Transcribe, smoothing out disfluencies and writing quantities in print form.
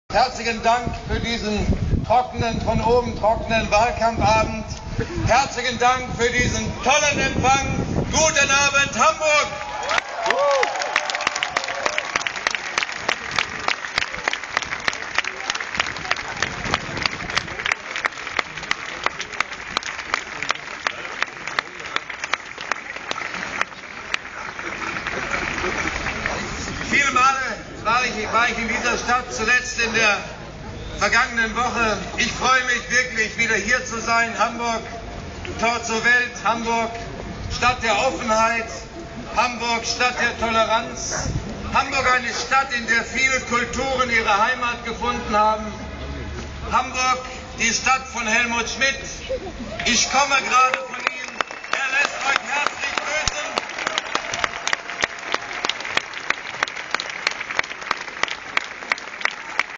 Herzlichen Dank für diesen trockenen, von oben trockenen Wahlkampfabend. Herzlichen Dank für diesen tollen Empfang. Guten Abend, Hamburg! Viele Male war ich in dieser Stadt, zuletzt in der vergangenen Woche. Ich freue mich wirklich, wieder hier zu sein. Hamburg, Tor zur Welt. Hamburg, Stadt der Offenheit. Hamburg, Stadt der Toleranz. Hamburg, eine Stadt, in der viele Kulturen ihre Heimat gefunden haben. Hamburg, die Stadt von Helmut Schmidt. Ich komme gerade